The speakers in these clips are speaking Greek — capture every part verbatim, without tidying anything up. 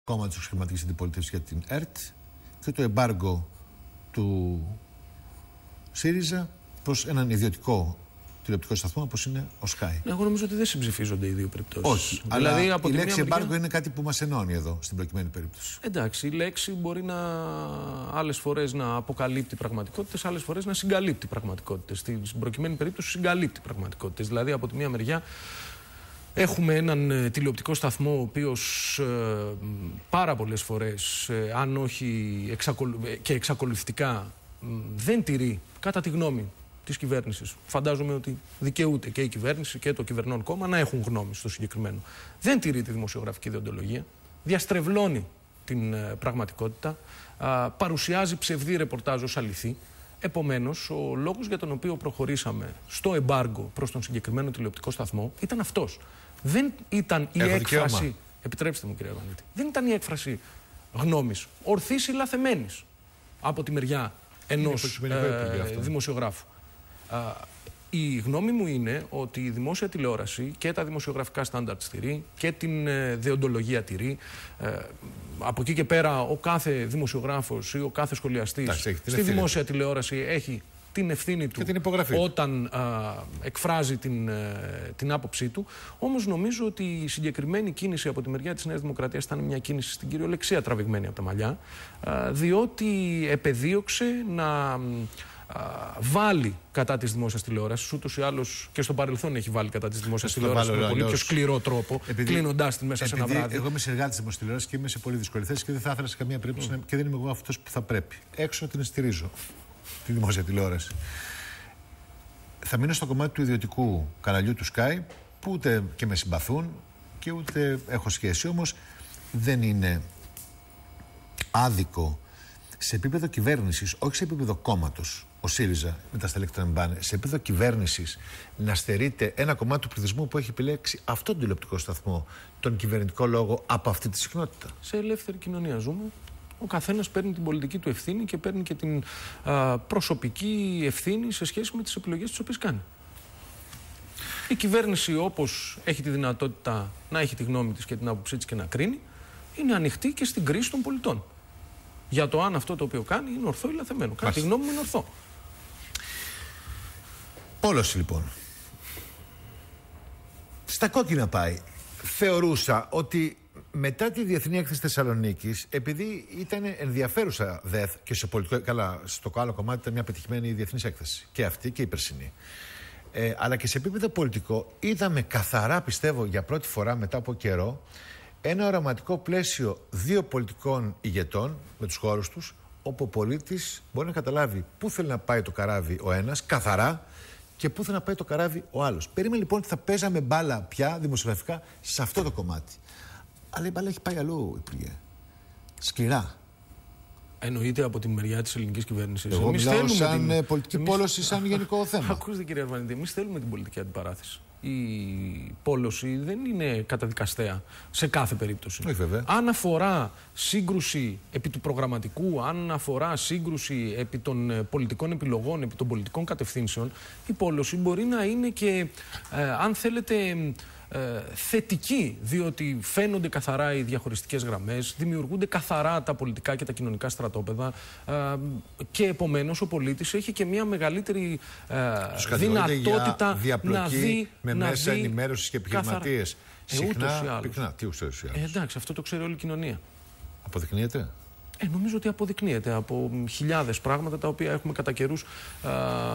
κόμματος της χρηματικής αντιπολίτευσης για την ΕΡΤ και το εμπάργκο του ΣΥΡΙΖΑ προς έναν ιδιωτικό τηλεοπτικό σταθμό όπως είναι ο Sky. Εγώ νομίζω ότι δεν συμψηφίζονται οι δύο περιπτώσεις. Όχι, δηλαδή, αλλά από η τη λέξη μεριά... εμπάργκο είναι κάτι που μας ενώνει εδώ, στην προκειμένη περίπτωση. Εντάξει, η λέξη μπορεί να άλλες φορές να αποκαλύπτει πραγματικότητες, άλλες φορές να συγκαλύπτει πραγματικότητες. Στην προκειμένη περίπτωση συγκαλύπτει πραγματικότητες. Δηλαδή, από τη μία μεριά έχουμε έναν ε, τηλεοπτικό σταθμό ο οποίος ε, πάρα πολλές φορές, ε, αν όχι εξακολου... και εξακολουθητικά, ε, δεν τηρεί, κατά τη γνώμη της κυβέρνησης. Φαντάζομαι ότι δικαιούται και η κυβέρνηση και το κυβερνών κόμμα να έχουν γνώμη στο συγκεκριμένο. Δεν τηρεί τη δημοσιογραφική δεοντολογία, διαστρεβλώνει την ε, πραγματικότητα, α, παρουσιάζει ψευδή ρεπορτάζ ως αληθή. Επομένως, ο λόγος για τον οποίο προχωρήσαμε στο εμπάργκο προς τον συγκεκριμένο τηλεοπτικό σταθμό ήταν αυτός. Δεν ήταν η Έχω έκφραση. δικαίωμα. Επιτρέψτε μου, κύριε Αρβανίτη. Δεν ήταν η έκφραση γνώμης, ορθής ή λαθεμένης από τη μεριά ενός ε, δημοσιογράφου. Α, η γνώμη μου είναι ότι η δημόσια τηλεόραση και τα δημοσιογραφικά στάνταρτ τηρεί και την ε, δεοντολογία τηρεί. Ε, από εκεί και πέρα ο κάθε δημοσιογράφος ή ο κάθε σχολιαστής Τάξη, στη δημόσια τηλεόραση έχει την ευθύνη του την όταν α, εκφράζει την, ε, την άποψή του. Όμως νομίζω ότι η συγκεκριμένη κίνηση από τη μεριά της Νέας Δημοκρατίας ήταν μια κίνηση στην κυριολεξία τραβηγμένη από τα μαλλιά, α, διότι επεδίωξε να βάλει κατά της δημόσιας τηλεόρασης, ούτως ή άλλως και στο παρελθόν έχει βάλει κατά της δημόσιας τηλεόρασης με πολύ πιο σκληρό τρόπο, κλείνοντάς την μέσα επειδή σε ένα βράδυ. Εγώ είμαι συνεργάτης της δημόσιας τηλεόρασης και είμαι σε πολύ δύσκολη θέση και δεν θα ήθελα σε καμία περίπτωση mm. και δεν είμαι εγώ αυτός που θα πρέπει. Έξω την στηρίζω τη δημόσια τηλεόραση. Θα μείνω στο κομμάτι του ιδιωτικού καναλιού του Sky, που ούτε και με συμπαθούν και ούτε έχω σχέση. Όμως δεν είναι άδικο σε επίπεδο κυβέρνησης, όχι σε επίπεδο κόμματος, ο ΣΥΡΙΖΑ με τα στελέχη των Εμπάνε, σε επίπεδο κυβέρνησης να στερείται ένα κομμάτι του πληθυσμού που έχει επιλέξει αυτόν τον τηλεοπτικό σταθμό, τον κυβερνητικό λόγο, από αυτή τη συχνότητα. Σε ελεύθερη κοινωνία ζούμε. Ο καθένας παίρνει την πολιτική του ευθύνη και παίρνει και την α, προσωπική ευθύνη σε σχέση με τις επιλογές τις οποίες κάνει. Η κυβέρνηση, όπως έχει τη δυνατότητα να έχει τη γνώμη της και την άποψή της και να κρίνει, είναι ανοιχτή και στην κρίση των πολιτών. Για το αν αυτό το οποίο κάνει είναι ορθό ή λαθεμένο. Κατά τη γνώμη μου είναι ορθό. Πόλωση λοιπόν. Στα κόκκινα πάει. Θεωρούσα ότι μετά τη Διεθνή Έκθεση Θεσσαλονίκης, επειδή ήταν ενδιαφέρουσα ΔΕΘ και σε πολιτικό, καλά, στο άλλο κομμάτι ήταν μια πετυχημένη διεθνής έκθεση. Και αυτή και η περσινή. Ε, αλλά και σε επίπεδο πολιτικό είδαμε καθαρά, πιστεύω, για πρώτη φορά μετά από καιρό, ένα οραματικό πλαίσιο δύο πολιτικών ηγετών με τους χώρους τους, όπου ο πολίτης μπορεί να καταλάβει πού θέλει να πάει το καράβι ο ένας, καθαρά, και πού θέλει να πάει το καράβι ο άλλος. Περίμενε λοιπόν ότι θα παίζαμε μπάλα πια δημοσιογραφικά σε αυτό το κομμάτι. Αλλά η μπάλα έχει πάει αλλού, Υπουργέ. Σκληρά. Εννοείται από τη μεριά της ελληνικής κυβέρνησης. Εγώ εμείς μιλάω σαν την... πολιτική εμείς... πόλωση, σαν γενικό θέμα. Ακούστε, κύριε Αρβανίτη, εμείς θέλουμε την πολιτική αντιπαράθεση. Η πόλωση δεν είναι καταδικαστέα σε κάθε περίπτωση. Όχι, βέβαια. Αν αφορά σύγκρουση επί του προγραμματικού, αν αφορά σύγκρουση επί των πολιτικών επιλογών, επί των πολιτικών κατευθύνσεων, η πόλωση μπορεί να είναι και, ε, αν θέλετε, ε, θετική, διότι φαίνονται καθαρά οι διαχωριστικές γραμμές, δημιουργούνται καθαρά τα πολιτικά και τα κοινωνικά στρατόπεδα ε, και επομένως ο πολίτης έχει και μια μεγαλύτερη ε, δυνατότητα να δει, με να μέσα δει ενημέρωσης και επιχειρηματίες. Ε, συχνά, πυκνά. Τι ούτως ή άλλως. Ε, εντάξει, αυτό το ξέρει όλη η κοινωνία. Αποδεικνύεται. Ε, νομίζω ότι αποδεικνύεται από χιλιάδες πράγματα τα οποία έχουμε κατά καιρούς, α,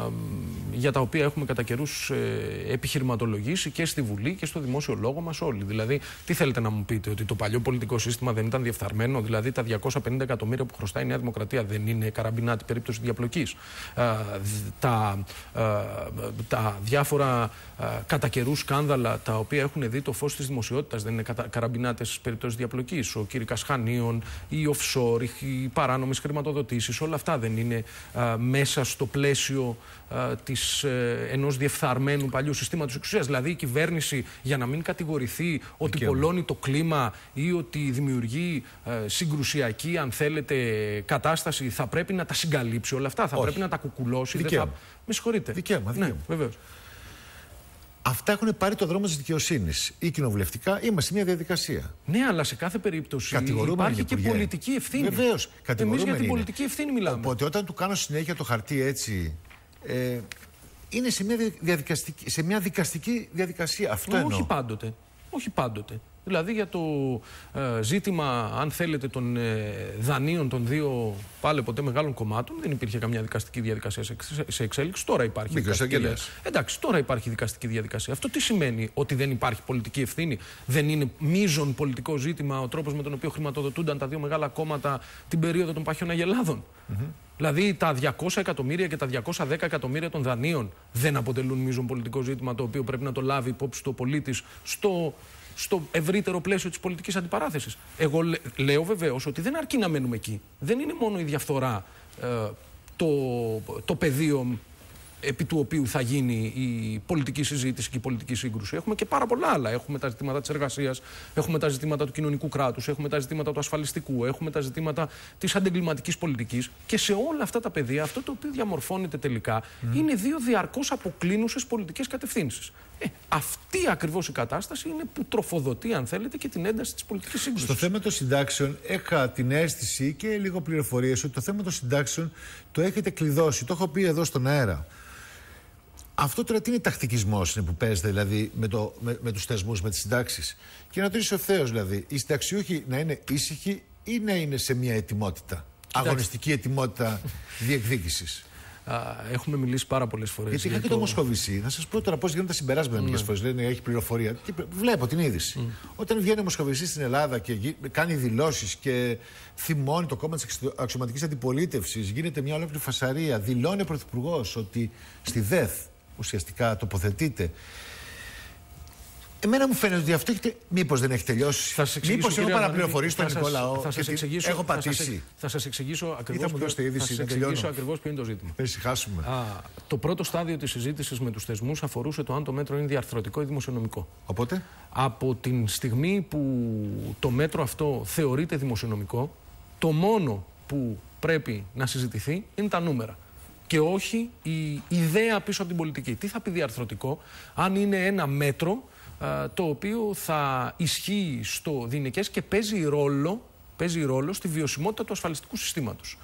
για τα οποία έχουμε κατά καιρούς ε, επιχειρηματολογήσει και στη Βουλή και στο δημόσιο λόγο μας όλοι. Δηλαδή, τι θέλετε να μου πείτε, ότι το παλιό πολιτικό σύστημα δεν ήταν διεφθαρμένο, δηλαδή τα διακόσια πενήντα εκατομμύρια που χρωστάει η Νέα Δημοκρατία δεν είναι καραμπινάτη περίπτωση διαπλοκής. Α, τα, α, τα διάφορα α, κατά καιρούς σκάνδαλα τα οποία έχουν δει το φως της δημοσιότητας δεν είναι κατα, καραμπινάτες περιπτώσεις διαπλοκής. Ο κήρυκας Χανίων, η offshore, οι παράνομες χρηματοδοτήσεις, όλα αυτά δεν είναι α, μέσα στο πλαίσιο α, της, ε, ενός διεφθαρμένου παλιού συστήματος εξουσίας. Δηλαδή η κυβέρνηση, για να μην κατηγορηθεί ότι Δικαίωμα. πολλώνει το κλίμα ή ότι δημιουργεί ε, συγκρουσιακή, αν θέλετε, κατάσταση, θα πρέπει να τα συγκαλύψει όλα αυτά, θα Όχι. πρέπει να τα κουκουλώσει. Δικαίωμα. Δεν θα... Με συγχωρείτε. Δικαίωμα, δικαίωμα. Ναι, βεβαίως. Αυτά έχουν πάρει το δρόμο της δικαιοσύνης. Ή κοινοβουλευτικά, είμαστε σε μια διαδικασία. Ναι, αλλά σε κάθε περίπτωση υπάρχει και πολιτική ευθύνη. Βεβαίως. Εμείς για την πολιτική ευθύνη μιλάμε. Οπότε όταν του κάνω συνέχεια το χαρτί έτσι. Ε, είναι σε μια, διαδικαστική, σε μια δικαστική διαδικασία. Αυτό εννοώ. Όχι πάντοτε. Όχι πάντοτε. Δηλαδή για το ε, ζήτημα, αν θέλετε, των ε, δανείων των δύο πάλι ποτέ μεγάλων κομμάτων, δεν υπήρχε καμιά δικαστική διαδικασία σε, σε εξέλιξη. Τώρα υπάρχει. Δικαστική... Εντάξει, τώρα υπάρχει δικαστική διαδικασία. Αυτό τι σημαίνει? Ότι δεν υπάρχει πολιτική ευθύνη? Δεν είναι μείζον πολιτικό ζήτημα ο τρόπος με τον οποίο χρηματοδοτούνταν τα δύο μεγάλα κόμματα την περίοδο των Παχιών Αγελάδων? Mm-hmm. Δηλαδή τα διακόσια εκατομμύρια και τα διακόσια δέκα εκατομμύρια των δανείων δεν αποτελούν μείζον πολιτικό ζήτημα το οποίο πρέπει να το λάβει υπόψη του ο πολίτης στο. στο ευρύτερο πλαίσιο της πολιτικής αντιπαράθεσης. Εγώ λέ, λέω βεβαίως ότι δεν αρκεί να μένουμε εκεί. Δεν είναι μόνο η διαφθορά ε, το, το πεδίο επί του οποίου θα γίνει η πολιτική συζήτηση και η πολιτική σύγκρουση. Έχουμε και πάρα πολλά άλλα. Έχουμε τα ζητήματα της εργασίας, έχουμε τα ζητήματα του κοινωνικού κράτους, έχουμε τα ζητήματα του ασφαλιστικού, έχουμε τα ζητήματα της αντεγκληματικής πολιτικής. Και σε όλα αυτά τα πεδία, αυτό το οποίο διαμορφώνεται τελικά mm. είναι δύο διαρκώς αποκλίνουσες πολιτικές κατευθύνσεις. Ε, αυτή ακριβώς η κατάσταση είναι που τροφοδοτεί, αν θέλετε, και την ένταση της πολιτικής σύγκρουσης. Στο θέμα των συντάξεων, είχα την αίσθηση και λίγο πληροφορίες ότι το θέμα των συντάξεων το έχετε κλειδώσει. Το έχω πει εδώ στον αέρα. Αυτό τώρα τι είναι τακτικισμός είναι που παίζεται δηλαδή με, το, με, με τους θεσμούς, με τις συντάξεις? Και να το ρωτήσω ευθέως, δηλαδή, οι συνταξιούχοι να είναι ήσυχοι ή να είναι σε μια ετοιμότητα, Κοιτάξτε. αγωνιστική ετοιμότητα διεκδίκησης? Α, έχουμε μιλήσει πάρα πολλές φορές. Γιατί είχα και το, το Μοσχοβησί. Να σας πω τώρα πώς γίνονται τα συμπεράσματα μερικές φορές. Λένε έχει πληροφορία. Και βλέπω την είδηση. Mm. Όταν βγαίνει ο Μοσχοβησί στην Ελλάδα και κάνει δηλώσεις και θυμώνει το κόμμα της αξιωματικής αντιπολίτευσης, γίνεται μια ολόκληρη φασαρία. Δηλώνει ο Πρωθυπουργός ότι στη ΔΕΘ ουσιαστικά τοποθετείται. Εμένα μου φαίνεται ότι αυτό έχετε... μήπως δεν έχει τελειώσει. Μήπως έχω παραπληροφορήσει τον ελληνικό λαό. Θα σας εξηγήσω, έχω πατήσει. Θα σας εξηγήσω ακριβώς ποιο, ακριβώς ποιο είναι το ζήτημα. Θα ησυχάσουμε. Α, το πρώτο στάδιο της συζήτησης με τους θεσμούς αφορούσε το αν το μέτρο είναι διαρθρωτικό ή δημοσιονομικό. Οπότε? Από την στιγμή που το μέτρο αυτό θεωρείται δημοσιονομικό, το μόνο που πρέπει να συζητηθεί είναι τα νούμερα. Και όχι η ιδέα πίσω από την πολιτική. Τι θα πει διαρθρωτικό, αν είναι ένα μέτρο το οποίο θα ισχύει στο διηνεκές και παίζει ρόλο, παίζει ρόλο στη βιωσιμότητα του ασφαλιστικού συστήματος.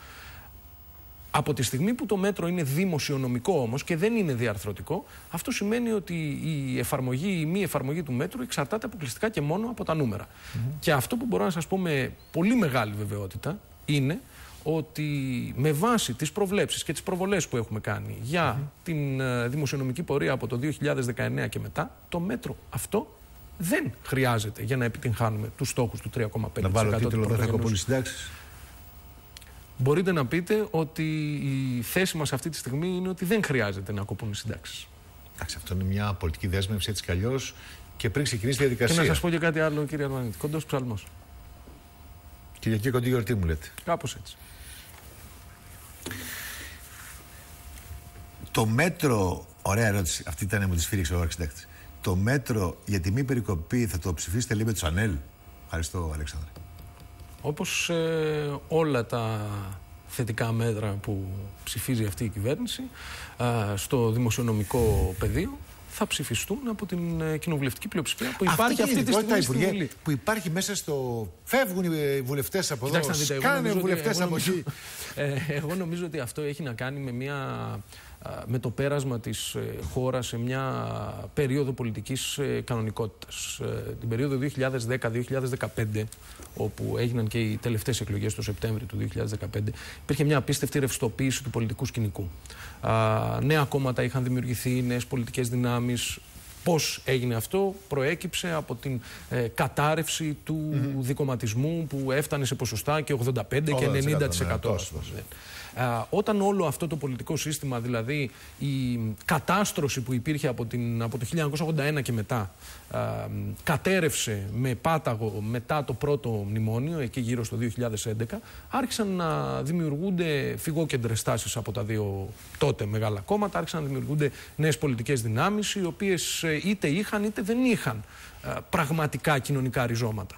Από τη στιγμή που το μέτρο είναι δημοσιονομικό όμως και δεν είναι διαρθρωτικό, αυτό σημαίνει ότι η εφαρμογή ή η μη εφαρμογή του μέτρου εξαρτάται αποκλειστικά και μόνο από τα νούμερα. Mm-hmm. Και αυτό που μπορώ να σας πω με πολύ μεγάλη βεβαιότητα είναι ότι με βάση τις προβλέψεις και τις προβολές που έχουμε κάνει για mm-hmm. την uh, δημοσιονομική πορεία από το δύο χιλιάδες δεκαεννέα και μετά, το μέτρο αυτό δεν χρειάζεται για να επιτυγχάνουμε τους στόχους του τρία κόμμα πέντε τοις εκατό. Να βάλω τίτλο, δεν θα κοπούν οι συντάξεις. Μπορείτε να πείτε ότι η θέση μας αυτή τη στιγμή είναι ότι δεν χρειάζεται να κοπούν οι συντάξεις. Εντάξει, αυτό είναι μια πολιτική δέσμευση έτσι κι αλλιώς και πριν ξεκινήσει η διαδικασία. Και να σας πω και κάτι άλλο, κύριε Αρμανίτη. Κοντός ψαλμός. Κυριακή κοντή γιορτή μου λέτε. Κάπως έτσι. Το μέτρο, ωραία ερώτηση, αυτή ήταν μου τη σφύριξε ο αρχιτέκτης. Το μέτρο για τη μη περικοπή θα το ψηφίσετε λίγο με τους ΑΝΕΛ? Ευχαριστώ, Αλέξανδρε. Όπως ε, όλα τα θετικά μέτρα που ψηφίζει αυτή η κυβέρνηση ε, στο δημοσιονομικό πεδίο θα ψηφιστούν από την ε, κοινοβουλευτική πλειοψηφία που υπάρχει αυτή, αυτή τη στιγμή στη Βουλή. Που υπάρχει μέσα στο... Φεύγουν οι βουλευτές από εδώ, σκάνε οι βουλευτές από εκεί. Ε, εγώ νομίζω ότι αυτό έχει να κάνει με μια... με το πέρασμα της χώρας σε μια περίοδο πολιτικής κανονικότητας. Την περίοδο δύο χιλιάδες δέκα δύο χιλιάδες δεκαπέντε, όπου έγιναν και οι τελευταίες εκλογές το Σεπτέμβριο του δύο χιλιάδες δεκαπέντε, υπήρχε μια απίστευτη ρευστοποίηση του πολιτικού σκηνικού. Νέα κόμματα είχαν δημιουργηθεί, νέες πολιτικές δυνάμεις. Πώς έγινε αυτό? Προέκυψε από την ε, κατάρρευση του mm-hmm. δικομματισμού που έφτανε σε ποσοστά και ογδόντα πέντε και ενενήντα τοις εκατό. Ναι, Uh, όταν όλο αυτό το πολιτικό σύστημα, δηλαδή η κατάστρωση που υπήρχε από, την, από το χίλια εννιακόσια ογδόντα ένα και μετά, uh, κατέρευσε με πάταγο μετά το πρώτο μνημόνιο, εκεί γύρω στο δύο χιλιάδες έντεκα, άρχισαν να δημιουργούνται φυγόκεντρες τάσεις από τα δύο τότε μεγάλα κόμματα, άρχισαν να δημιουργούνται νέες πολιτικές δυνάμεις, οι οποίες είτε είχαν είτε δεν είχαν uh, πραγματικά κοινωνικά ριζώματα.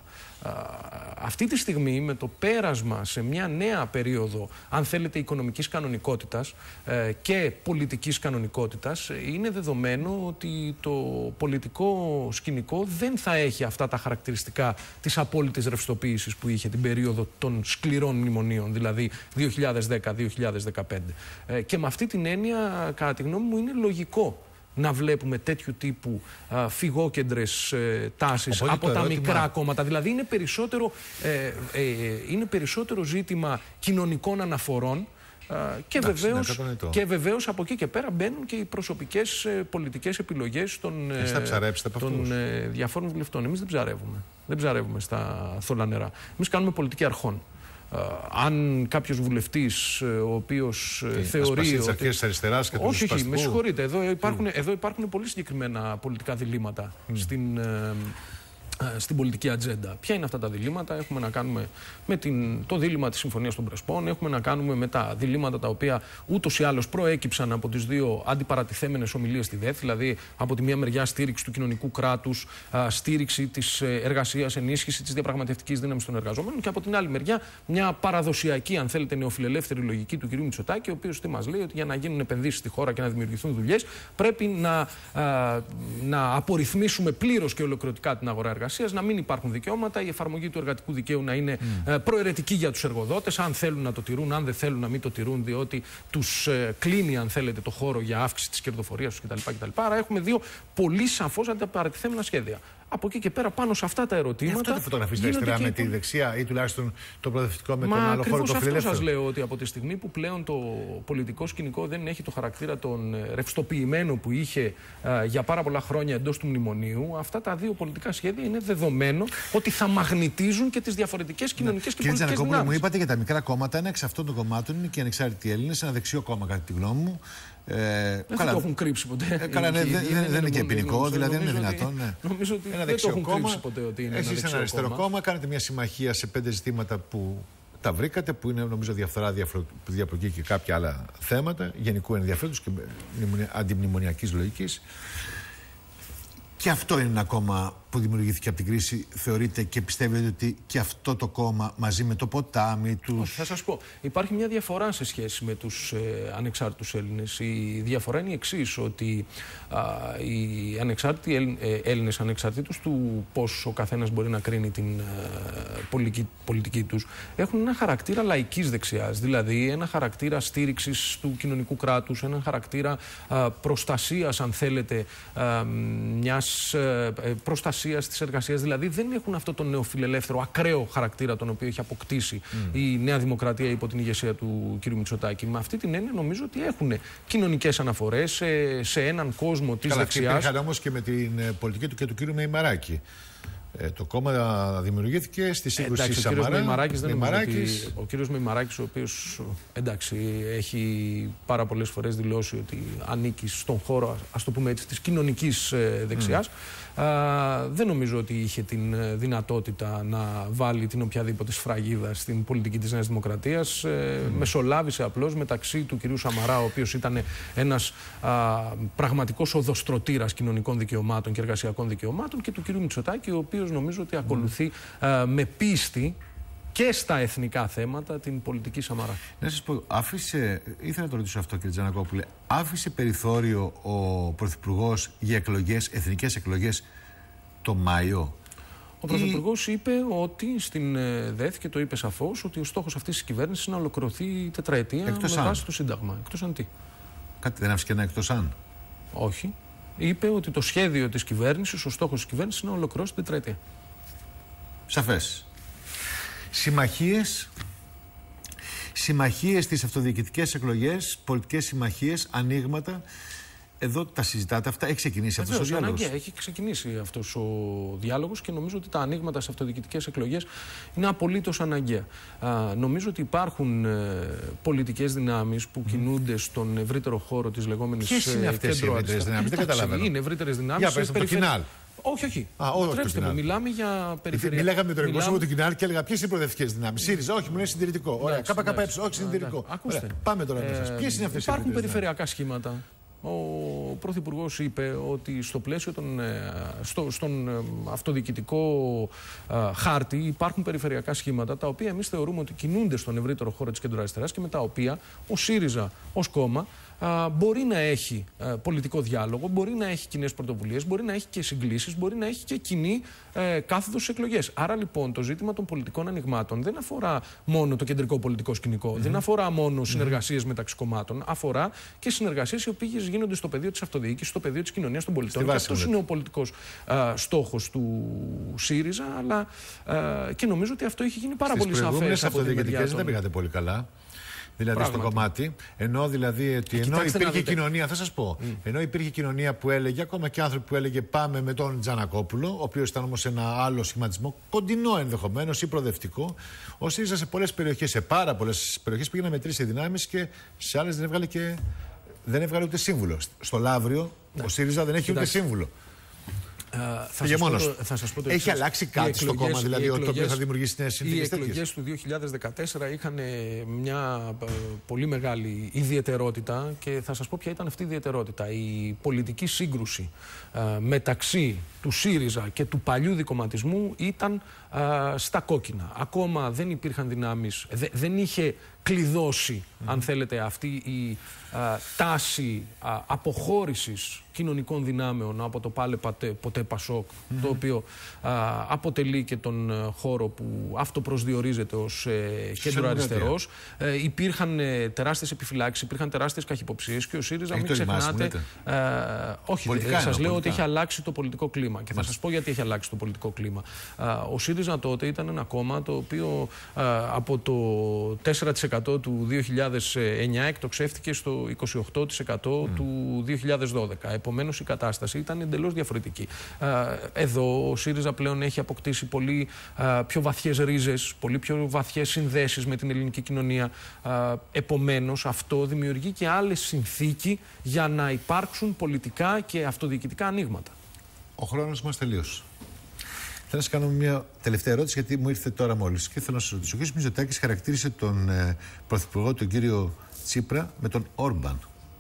Αυτή τη στιγμή, με το πέρασμα σε μια νέα περίοδο, αν θέλετε, οικονομικής κανονικότητας και πολιτικής κανονικότητας, είναι δεδομένο ότι το πολιτικό σκηνικό δεν θα έχει αυτά τα χαρακτηριστικά της απόλυτης ρευστοποίησης που είχε την περίοδο των σκληρών μνημονίων, δηλαδή δύο χιλιάδες δέκα δύο χιλιάδες δεκαπέντε. Και με αυτή την έννοια, κατά τη γνώμη μου, είναι λογικό να βλέπουμε τέτοιου τύπου α, φυγόκεντρες ε, τάσεις Οπότε από τα ερώτημα... μικρά κόμματα. Δηλαδή είναι περισσότερο, ε, ε, είναι περισσότερο ζήτημα κοινωνικών αναφορών α, και, Εντάξει, βεβαίως, και βεβαίως από εκεί και πέρα μπαίνουν και οι προσωπικές ε, πολιτικές επιλογές των, ε, των ε, διαφόρων βουλευτών. Εμείς δεν ψαρεύουμε. Δεν ψαρεύουμε στα θολά νερά. Εμείς κάνουμε πολιτική αρχών. Uh, αν κάποιος βουλευτής uh, ο οποίος uh, θεωρεί ότι... Αρχές αριστεράς και όχι, όχι, με συγχωρείτε. Εδώ υπάρχουν, mm. εδώ υπάρχουν πολύ συγκεκριμένα πολιτικά διλήμματα mm. στην, uh, στην πολιτική ατζέντα. Ποια είναι αυτά τα διλήμματα? Έχουμε να κάνουμε με την, το δίλημμα της Συμφωνίας των Πρεσπών, έχουμε να κάνουμε με τα διλήμματα τα οποία ούτως ή άλλως προέκυψαν από τις δύο αντιπαρατηθέμενες ομιλίες στη ΔΕΘ, δηλαδή από τη μία μεριά στήριξη του κοινωνικού κράτους, στήριξη της εργασίας, ενίσχυση της διαπραγματευτικής δύναμης των εργαζομένων, και από την άλλη μεριά μια παραδοσιακή, αν θέλετε, νεοφιλελεύθερη λογική του κ. Μητσοτάκη, ο οποίος τι μας λέει? Ότι για να γίνουν επενδύσεις στη χώρα και να δημιουργηθούν δουλειές, πρέπει να, να απορριθμίσουμε πλήρως και ολοκληρωτικά την αγορά εργασίας, να μην υπάρχουν δικαιώματα, η εφαρμογή του εργατικού δικαίου να είναι mm. προαιρετική για τους εργοδότες, αν θέλουν να το τηρούν, αν δεν θέλουν να μην το τηρούν, διότι τους ε, κλείνει, αν θέλετε, το χώρο για αύξηση της κερδοφορίας τους κτλ. κτλ. Άρα έχουμε δύο πολύ σαφώς αντιπαρατηθέμενα σχέδια. Από εκεί και πέρα, πάνω σε αυτά τα ερωτήματα. Αυτό δεν φωτογραφίζεται αριστερά με τη δεξιά ή τουλάχιστον το προοδευτικό με Μα τον άλλο χώρο, το φιλελεύθερο? Αυτό σας λέω, ότι από τη στιγμή που πλέον το πολιτικό σκηνικό δεν έχει το χαρακτήρα των ρευστοποιημένων που είχε α, για πάρα πολλά χρόνια εντός του μνημονίου, αυτά τα δύο πολιτικά σχέδια είναι δεδομένο ότι θα μαγνητίζουν και τις διαφορετικές κοινωνικές και πολιτικές δυνάμεις. Κύριε μου είπατε για τα μικρά κόμματα, ένα εξ αυτών των κομμάτων είναι και οι ανεξάρτητοι Έλληνες, ένα δεξιό κόμμα, κατά τη γνώμη μου. Ε, δεν καλά, το έχουν κρύψει ποτέ. Ε, καλά, ναι, δεν είναι, είναι και ποινικό, δηλαδή δεν είναι δυνατόν. Ναι. Νομίζω ότι ένα δεν το έχουν κόμμα, κρύψει ποτέ ότι είναι. Εσείς ένα, ένα αριστερό κόμμα. κόμμα, κάνετε μια συμμαχία σε πέντε ζητήματα που τα βρήκατε, που είναι νομίζω διαφθορά, διαπλοκή και κάποια άλλα θέματα γενικού ενδιαφέροντος και αντιμνημονιακής λογικής. Και αυτό είναι ένα κόμμα που δημιουργήθηκε από την κρίση. Θεωρείτε και πιστεύετε ότι και αυτό το κόμμα μαζί με το ποτάμι τους... Θα σας πω. Υπάρχει μια διαφορά σε σχέση με τους ε, ανεξάρτητους Έλληνες. Η διαφορά είναι η εξής, ότι α, οι ανεξάρτητοι ε, Έλληνες, ανεξαρτήτως του πώς ο καθένας μπορεί να κρίνει την ε, πολιτική, πολιτική τους, έχουν ένα χαρακτήρα λαϊκής δεξιάς. Δηλαδή ένα χαρακτήρα στήριξης του κοινωνικού κράτους, ένα χαρακτήρα α, προστασίας, αν θέλετε, α, μιας ε, προστασίας της εργασίας. Δηλαδή δεν έχουν αυτό το νεοφιλελεύθερο, ακραίο χαρακτήρα τον οποίο έχει αποκτήσει mm. η Νέα Δημοκρατία υπό την ηγεσία του κ. Μητσοτάκη. Με αυτή την έννοια νομίζω ότι έχουν κοινωνικές αναφορές σε, σε έναν κόσμο της δεξιάς. Καλά, υπήρχαν όμως και με την πολιτική του και του κ. Μεϊμαράκη. Ε, το κόμμα δημιουργήθηκε στη σύγκρουση εντάξει, Σαμαρά. Ο κύριος Μεϊμαράκης δεν Μεϊμαράκης. Ότι, ο κύριος Μεϊμαράκης, ο οποίος εντάξει, έχει πάρα πολλές φορές δηλώσει ότι ανήκει στον χώρο, ας το πούμε έτσι, της κοινωνικής ε, δεξιάς. Mm. Α, δεν νομίζω ότι είχε την δυνατότητα να βάλει την οποιαδήποτε σφραγίδα στην πολιτική της Νέας Δημοκρατίας. Ε, mm. Μεσολάβησε απλώς μεταξύ του κυρίου Σαμαρά, ο οποίος ήταν ένας α, πραγματικός οδοστρωτήρας κοινωνικών δικαιωμάτων και εργασιακών δικαιωμάτων, και του κυρίου Μητσοτάκη, ο οποίος νομίζω ότι ακολουθεί mm. α, με πίστη και στα εθνικά θέματα την πολιτική Σαμαρά. Να σας πω, άφησε, ήθελα να το ρωτήσω αυτό, κύριε Τζανακόπουλε, άφησε περιθώριο ο Πρωθυπουργός για εκλογές, εθνικές εκλογές το Μάιο? Ο Πρωθυπουργός είπε ότι στην ΔΕΘ, και το είπε σαφώς, ότι ο στόχος αυτής της κυβέρνησης είναι να ολοκληρωθεί η τετραετία εκτός με αν. βάση το Σύνταγμα. Εκτός αν τι? Κάτι δεν άφησε και ένα εκτός αν? Όχι. Είπε ότι το σχέδιο της κυβέρνησης, ο στόχος της κυβέρνησης είναι να ολοκληρώσει την τετραετία. Σαφές. Συμμαχίες, συμμαχίες στις αυτοδιοικητικές εκλογές, πολιτικές συμμαχίες, ανοίγματα. Εδώ τα συζητάτε αυτά, έχει ξεκινήσει αυτός ο διάλογος? Αναγκαία, έχει ξεκινήσει αυτός ο διάλογος και νομίζω ότι τα ανοίγματα σε αυτοδιοικητικές εκλογές είναι απολύτως αναγκαία. Α, νομίζω ότι υπάρχουν ε, πολιτικές δυνάμεις που mm. κινούνται στον ευρύτερο χώρο της λεγόμενης κέντρο. Ποιες είναι αυτές οι ευρύτερες δυνάμεις? Δεν καταλαβαίνω. Είναι ευρύτερες δυνάμεις. Για πες, το Κινάλ. Όχι, όχι. Α, όχι με, μιλάμε για περιφερειακά. Μιλάγαμε με τον εκπρόσωπο του Κινάλ και έλεγα ποιες είναι οι προοδευτικές δυνάμεις? ΣΥΡΙΖΑ, όχι, μου είναι συντηρητικό. Ωραία, ΚΚΕ, όχι συντηρητικό. Ακούστε. Πάμε τώρα με εσάς. Ποιες είναι αυτές οι Υπάρχουν περιφερειακά σχήματα ο Πρωθυπουργός είπε ότι στο πλαίσιο των, στο, στον αυτοδιοικητικό χάρτη υπάρχουν περιφερειακά σχήματα τα οποία εμείς θεωρούμε ότι κινούνται στον ευρύτερο χώρο της κεντροαριστεράς και με τα οποία ο ΣΥΡΙΖΑ ως κόμμα μπορεί να έχει πολιτικό διάλογο, μπορεί να έχει κοινές πρωτοβουλίες, μπορεί να έχει και συγκλήσεις, μπορεί να έχει και κοινή ε, κάθοδο στις εκλογές. Άρα λοιπόν το ζήτημα των πολιτικών ανοιγμάτων δεν αφορά μόνο το κεντρικό πολιτικό σκηνικό, mm-hmm. δεν αφορά μόνο συνεργασίες mm-hmm. μεταξύ κομμάτων, αφορά και συνεργασίες οι οποίες γίνονται στο πεδίο της αυτοδιοίκησης, στο πεδίο της κοινωνίας των πολιτών. Και αυτός είναι ο πολιτικός α, στόχος του ΣΥΡΙΖΑ, αλλά α, και νομίζω ότι αυτό έχει γίνει πάρα Στις πολύ σαφές. Στις προηγούμενες αυτοδιοικητικές δεν πήγατε πολύ καλά. Δηλαδή πράγματι. Στο κομμάτι, ενώ δηλαδή ότι ενώ υπήρχε κοινωνία, θα σας πω, mm. ενώ υπήρχε κοινωνία που έλεγε, ακόμα και άνθρωποι που έλεγε πάμε με τον Τζανακόπουλο, ο οποίος ήταν όμως ένα άλλο σχηματισμό, κοντινό ενδεχομένως ή προοδευτικό, ο ΣΥΡΙΖΑ σε πολλές περιοχές, σε πάρα πολλές περιοχές πήγε να μετρήσει δυνάμεις και σε άλλες δεν έβγαλε, και, δεν έβγαλε ούτε σύμβουλο. Στο Λαύριο ναι. ο ΣΥΡΙΖΑ δεν έχει Κοιτάξτε. ούτε σύμβουλο. Uh, θα, σας το, θα σας πω το Έχει εξής. αλλάξει κάτι εκλογές, στο κόμμα, δηλαδή, το οποίο θα δημιουργήσει νέες συνθήκες τέτοιες? Οι εκλογές του δύο χιλιάδες δεκατέσσερα είχαν μια uh, πολύ μεγάλη ιδιαιτερότητα και θα σας πω ποια ήταν αυτή η ιδιαιτερότητα. Η πολιτική σύγκρουση uh, μεταξύ του ΣΥΡΙΖΑ και του παλιού δικομματισμού ήταν uh, στα κόκκινα. Ακόμα δεν υπήρχαν δυνάμεις, δε, δεν είχε κλειδώσει, mm. αν θέλετε, αυτή η α, τάση α, αποχώρησης κοινωνικών δυνάμεων από το πάλε ποτέ Πασόκ, mm. το οποίο α, αποτελεί και τον α, χώρο που αυτοπροσδιορίζεται ως ε, κέντρο αριστερός. Ε, υπήρχαν ε, τεράστιες επιφυλάξεις, υπήρχαν τεράστιες καχυποψίες και ο ΣΥΡΙΖΑ, μην ξεχνάτε... Ε, όχι, πολιτικά, σας λέω πολιτικά. ότι έχει αλλάξει το πολιτικό κλίμα και θα σας πω γιατί έχει αλλάξει το πολιτικό κλίμα. Α, ο ΣΥΡΙΖΑ τότε ήταν ένα κόμμα το οποίο α, από το τέσσερα τοις εκατό του δύο χιλιάδες εννιά εκτοξεύτηκε στο είκοσι οκτώ τοις εκατό mm. του δύο χιλιάδες δώδεκα. Επομένως η κατάσταση ήταν εντελώς διαφορετική. Εδώ ο ΣΥΡΙΖΑ πλέον έχει αποκτήσει πολύ πιο βαθιές ρίζες, πολύ πιο βαθιές συνδέσεις με την ελληνική κοινωνία. Επομένως αυτό δημιουργεί και άλλες συνθήκες για να υπάρξουν πολιτικά και αυτοδιοικητικά ανοίγματα. Ο χρόνος μας τελείωσε. Θέλω να σας κάνω μια τελευταία ερώτηση, γιατί μου ήρθε τώρα μόλις και θέλω να σας ρωτήσω. Ο κ. Μητσοτάκης χαρακτήρισε τον ε, Πρωθυπουργό, τον κύριο Τσίπρα, με τον Όρμπαν.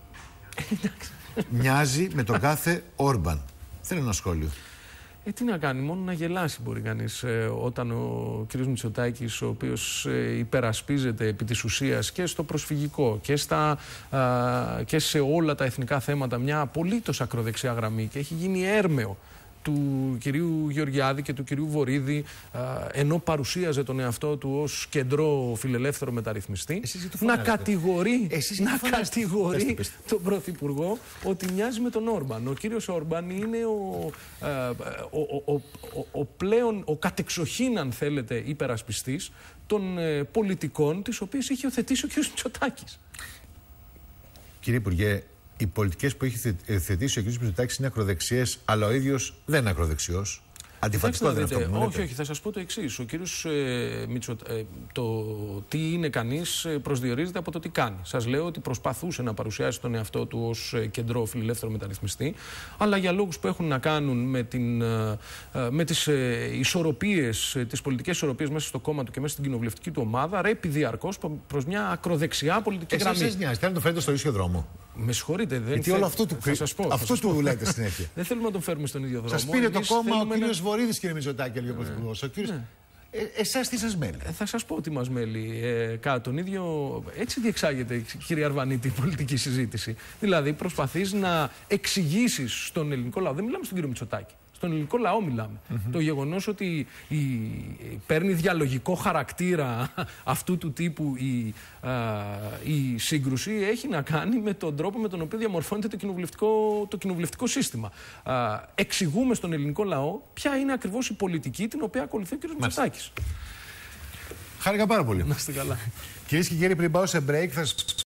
Μοιάζει με τον κάθε Όρμπαν. Θέλω ένα σχόλιο. Ε, τι να κάνει, μόνο να γελάσει μπορεί κανείς ε, όταν ο κ. Μητσοτάκης, ο οποίος ε, υπερασπίζεται επί της ουσίας και στο προσφυγικό και, στα, α, και σε όλα τα εθνικά θέματα μια απολύτως ακροδεξιά γραμμή και έχει γίνει έρμεο του κυρίου Γεωργιάδη και του κυρίου Βορίδη, ενώ παρουσίαζε τον εαυτό του ως κεντρό φιλελεύθερο μεταρρυθμιστή, να κατηγορεί, να κατηγορεί τον Πρωθυπουργό ότι μοιάζει με τον Όρμπαν. Ο κύριος Όρμπαν είναι ο, ο, ο, ο, ο πλέον, ο κατεξοχήν, αν θέλετε, υπερασπιστής των ε, πολιτικών τις οποίες είχε οθετήσει ο κύριος Μητσοτάκης. Κύριε Υπουργέ, οι πολιτικές που έχει θετήσει ο κ. Μητσοτάκης είναι ακροδεξιές, αλλά ο ίδιος δεν είναι ακροδεξιός. Αντιφατικό δεν είναι αυτό που μου λέτε. Όχι, όχι, θα σας πω το εξής. Ο κύριος ε, Μητσο, ε, το τι είναι κανείς προσδιορίζεται από το τι κάνει. Σας λέω ότι προσπαθούσε να παρουσιάσει τον εαυτό του ως ε, κεντρό φιλελεύθερο μεταρρυθμιστή, αλλά για λόγους που έχουν να κάνουν με, την, ε, με τις ε, ισορροπίες, ε, τις πολιτικές ισορροπίες μέσα στο κόμμα του και μέσα στην κοινοβουλευτική του ομάδα, ρέπει διαρκώς προς μια ακροδεξιά πολιτική Εσάς γραμμή. Εσάς νοιάζει, θέλετε να το φέρετε στο ίσιο δρόμο? Με συγχωρείτε, δεν Γιατί όλο αυτό του θα σας πω, αυτό θα σας πω. του λέτε συνέχεια. Δεν θέλουμε να τον φέρουμε στον ίδιο δρόμο. Σας πήρε το κόμμα ο κύριος να... Βορίδης, κύριε Μητσοτάκη, έλεγε ο Πρωθυπουργός. Ο κύριος... ναι. ε, εσάς τι σας μέλει? Ε, θα σας πω τι μας μέλει. Ε, κατά τον ίδιο... Έτσι διεξάγεται, κύριε Αρβανίτη, η πολιτική συζήτηση. Δηλαδή προσπαθείς να εξηγήσεις στον ελληνικό λαό. Δεν μιλάμε στον κύριο Μητσοτάκη. Στον ελληνικό λαό μιλάμε. Mm-hmm. Το γεγονός ότι η, παίρνει διαλογικό χαρακτήρα αυτού του τύπου η, α, η σύγκρουση έχει να κάνει με τον τρόπο με τον οποίο διαμορφώνεται το κοινοβουλευτικό, το κοινοβουλευτικό σύστημα. Α, εξηγούμε στον ελληνικό λαό ποια είναι ακριβώς η πολιτική την οποία ακολουθεί ο κ. Μητσοτάκης. Χάρηκα πάρα πολύ. Να είστε καλά. Κυρίες και κύριοι, πριν πάω σε break, θα